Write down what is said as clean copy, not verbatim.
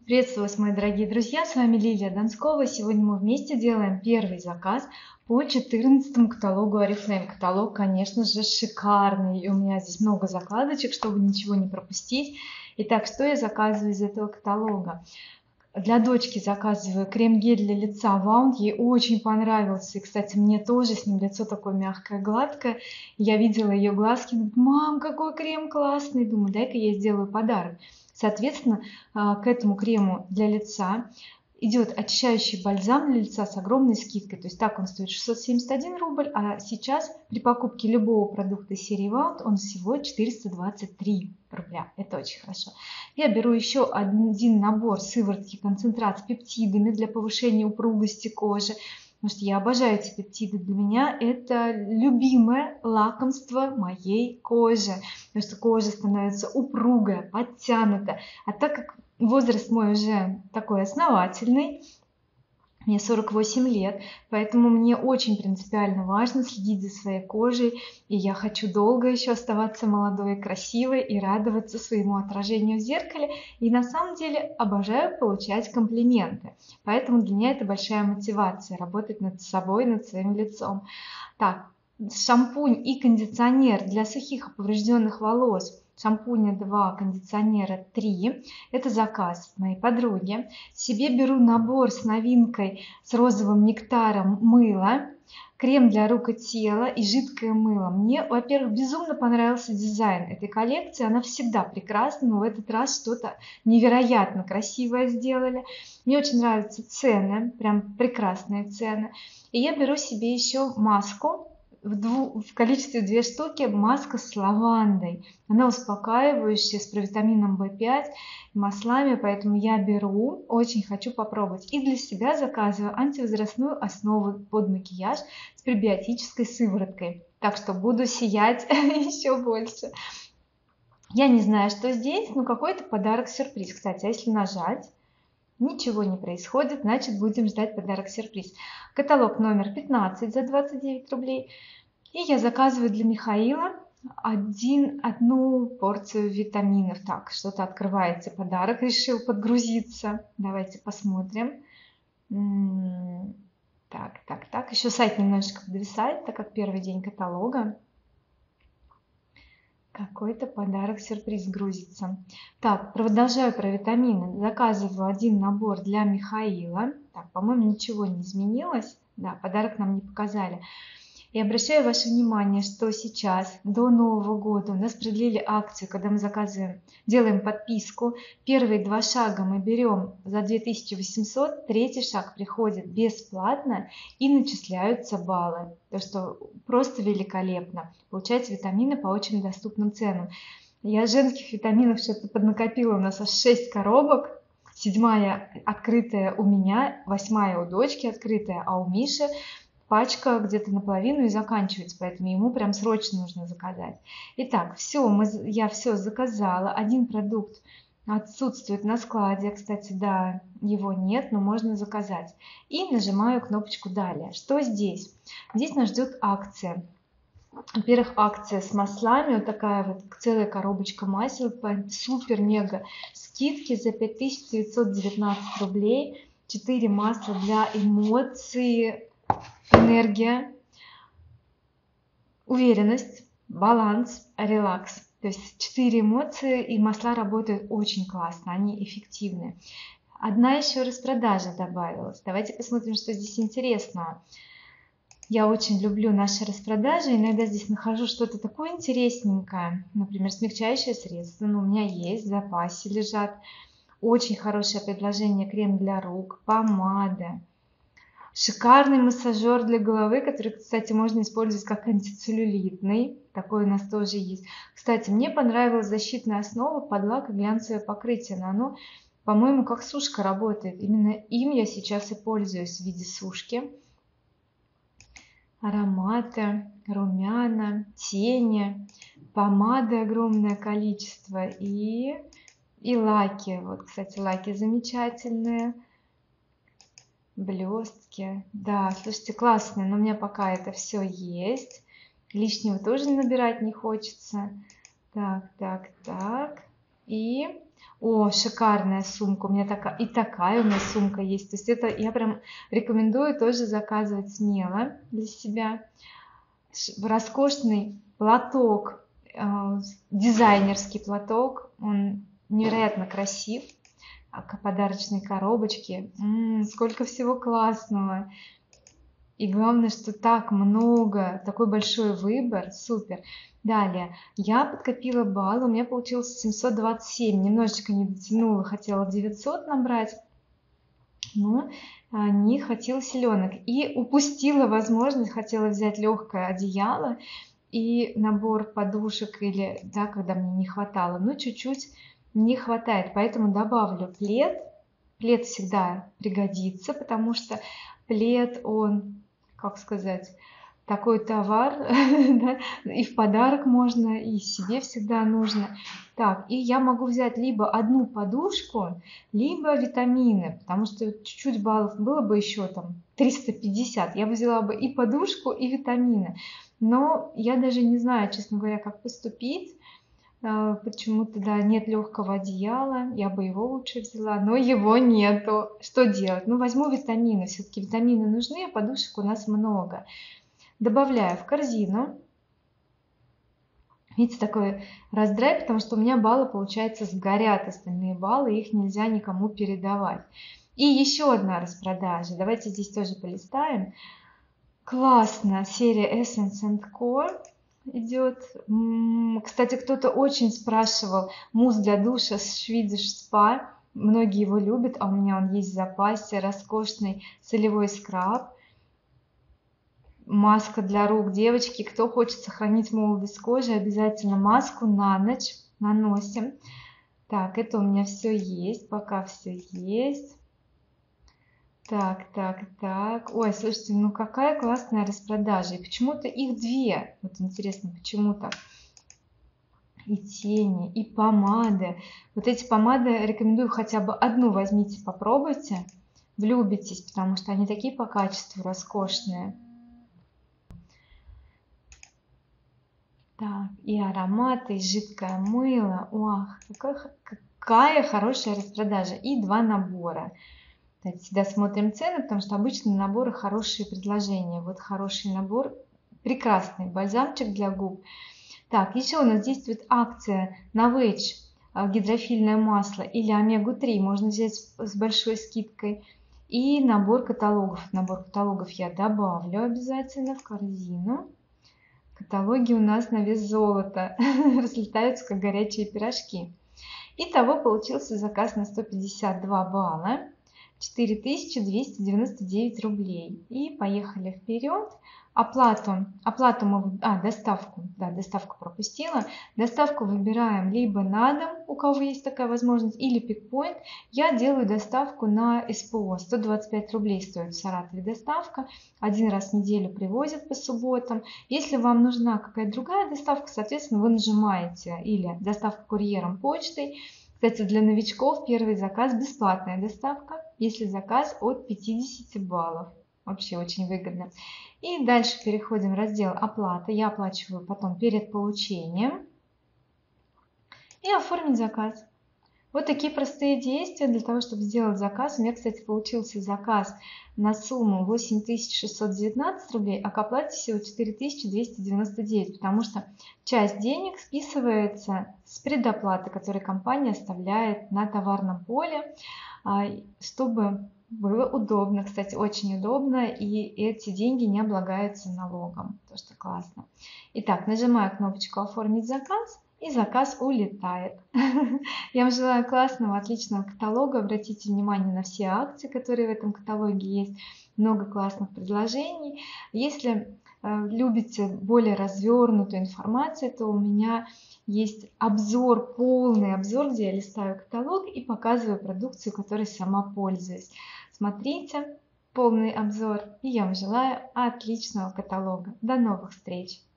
Приветствую вас, мои дорогие друзья, с вами Лилия Донскова. Сегодня мы вместе делаем первый заказ по 14 каталогу Oriflame. Каталог, конечно же, шикарный, и у меня здесь много закладочек, чтобы ничего не пропустить. Итак, что я заказываю из этого каталога? Для дочки заказываю крем-гель для лица Wound, ей очень понравился, и, кстати, мне тоже с ним лицо такое мягкое, гладкое. Я видела ее глазки, говорит: мам, какой крем классный, думаю, дай-ка я сделаю подарок. Соответственно, к этому крему для лица идет очищающий бальзам для лица с огромной скидкой. То есть так он стоит 671 рубль, а сейчас при покупке любого продукта серии Wound он всего 423 рубля. Это очень хорошо. Я беру еще один набор сыворотки концентрат с пептидами для повышения упругости кожи. Потому что я обожаю эти пептиды. Для меня это любимое лакомство моей кожи. Потому что кожа становится упругая, подтянута. А так как возраст мой уже такой основательный, мне 48 лет, поэтому мне очень принципиально важно следить за своей кожей, и я хочу долго еще оставаться молодой и красивой и радоваться своему отражению в зеркале, и на самом деле обожаю получать комплименты, поэтому для меня это большая мотивация работать над собой, над своим лицом. Так, шампунь и кондиционер для сухих и поврежденных волос. Шампуня 2, кондиционера 3. Это заказ моей подруги. Себе беру набор с новинкой, с розовым нектаром мыло, крем для рук и тела и жидкое мыло. Мне, во-первых, безумно понравился дизайн этой коллекции. Она всегда прекрасна, но в этот раз что-то невероятно красивое сделали. Мне очень нравятся цены, прям прекрасные цены. И я беру себе еще маску. В количестве 2 штуки, маска с лавандой. Она успокаивающая, с провитамином В5, маслами, поэтому я беру, очень хочу попробовать. И для себя заказываю антивозрастную основу под макияж с пребиотической сывороткой. Так что буду сиять еще больше. Я не знаю, что здесь, но какой-то подарок-сюрприз. Кстати, а если нажать, ничего не происходит, значит будем ждать подарок-сюрприз. Каталог номер 15 за 29 рублей. И я заказываю для Михаила одну порцию витаминов. Так, что-то открывается, подарок решил подгрузиться. Давайте посмотрим. Так. Еще сайт немножечко подвисает, так как первый день каталога. Какой-то подарок-сюрприз грузится. Так, продолжаю про витамины. Заказываю один набор для Михаила. Так, по-моему, ничего не изменилось. Да, подарок нам не показали. И обращаю ваше внимание, что сейчас до Нового года у нас продлили акцию, когда мы заказываем, делаем подписку. Первые 2 шага мы берем за 2800, третий шаг приходит бесплатно и начисляются баллы. То, что просто великолепно. Получаете витамины по очень доступным ценам. Я женских витаминов что-то поднакопила, у нас аж 6 коробок. 7-я открытая у меня, 8-я у дочки открытая, а у Миши пачка где-то наполовину и заканчивается, поэтому ему прям срочно нужно заказать. Итак, я все заказала. Один продукт отсутствует на складе, кстати, да, его нет, но можно заказать. И нажимаю кнопочку «Далее». Что здесь? Здесь нас ждет акция. Во-первых, акция с маслами, вот такая вот целая коробочка масел по супер-мега скидке за 5919 рублей. 4 масла для эмоций, энергия, уверенность, баланс, релакс. То есть 4 эмоции, и масла работают очень классно, они эффективны. Одна еще распродажа добавилась. Давайте посмотрим, что здесь интересного. Я очень люблю наши распродажи, иногда здесь нахожу что-то такое интересненькое, например, смягчающее средство, но у меня есть, в запасе лежат. Очень хорошее предложение: крем для рук, помада. Шикарный массажер для головы, который, кстати, можно использовать как антицеллюлитный. Такой у нас тоже есть. Кстати, мне понравилась защитная основа под лак и глянцевое покрытие, но оно, по-моему, как сушка работает. Именно им я сейчас и пользуюсь в виде сушки. Ароматы, румяна, тени, помады огромное количество и лаки. Вот, кстати, лаки замечательные. Блестки. Да, слушайте, классно, но у меня пока это все есть. Лишнего тоже набирать не хочется. Так. И О, шикарная сумка, у меня такая у меня сумка есть, то есть это я прям рекомендую тоже заказывать смело для себя. Роскошный платок, дизайнерский платок, он невероятно красив, подарочной коробочке. Сколько всего классного! И главное, что так много, такой большой выбор, супер. Далее, я подкопила баллы, у меня получилось 727, немножечко не дотянула, хотела 900 набрать, но не хватило силенок. И упустила возможность, хотела взять легкое одеяло и набор подушек, или, да, когда мне не хватало, но чуть-чуть не хватает, поэтому добавлю плед. Плед всегда пригодится, потому что плед, он, как сказать, такой товар, да, и в подарок можно, и себе всегда нужно. Так, и я могу взять либо одну подушку, либо витамины, потому что чуть-чуть баллов было бы еще там 350, я бы взяла бы и подушку, и витамины. Но я даже не знаю, честно говоря, как поступить. Почему-то, да, нет легкого одеяла, я бы его лучше взяла, но его нету. Что делать? Ну, возьму витамины, все-таки витамины нужны, а подушек у нас много. Добавляю в корзину. Видите, такой раздрай, потому что у меня баллы, получается, сгорят, остальные баллы, их нельзя никому передавать. И еще одна распродажа. Давайте здесь тоже полистаем. Классно, серия Essence Co. идет. Кстати, кто-то очень спрашивал мусс для душа с Swedish Spa. Многие его любят, а у меня он есть в запасе. Роскошный солевой скраб. Маска для рук. Девочки, кто хочет сохранить молодость кожи, обязательно маску на ночь наносим. Так, это у меня все есть, пока все есть. Так. Ой, слушайте, ну какая классная распродажа. И почему-то их две. Вот интересно, почему-то. И тени, и помады. Вот эти помады рекомендую хотя бы одну возьмите, попробуйте. Влюбитесь, потому что они такие по качеству роскошные. Так, и ароматы, и жидкое мыло. Ох, какая хорошая распродажа. И два набора. Всегда смотрим цены, потому что обычно наборы хорошие предложения. Вот хороший набор, прекрасный бальзамчик для губ. Так, еще у нас действует акция на Вэдж гидрофильное масло или омегу-3, можно взять с большой скидкой. И набор каталогов. Набор каталогов я добавлю обязательно в корзину. Каталоги у нас на вес золота, разлетаются как горячие пирожки. Итого получился заказ на 152 балла. 4299 рублей. И поехали вперед. Оплату мы, доставку пропустила. Доставку выбираем либо на дом, у кого есть такая возможность, или пикпоинт. Я делаю доставку на СПО. 125 рублей стоит в Саратове доставка. Один раз в неделю привозят по субботам. Если вам нужна какая-то другая доставка, соответственно, вы нажимаете или доставку курьером почтой. Кстати, для новичков первый заказ бесплатная доставка, если заказ от 50 баллов. Вообще очень выгодно. И дальше переходим в раздел оплата. Я оплачиваю потом перед получением. И оформить заказ. Вот такие простые действия для того, чтобы сделать заказ. У меня, кстати, получился заказ на сумму 8619 рублей, а к оплате всего 4299, потому что часть денег списывается с предоплаты, которую компания оставляет на товарном поле, чтобы было удобно. Кстати, очень удобно, и эти деньги не облагаются налогом, то что классно. Итак, нажимаю кнопочку «Оформить заказ», и заказ улетает. Я вам желаю классного, отличного каталога. Обратите внимание на все акции, которые в этом каталоге есть. Много классных предложений. Если любите более развернутую информацию, то у меня есть обзор, полный обзор, где я листаю каталог и показываю продукцию, которой сама пользуюсь. Смотрите полный обзор. И я вам желаю отличного каталога. До новых встреч!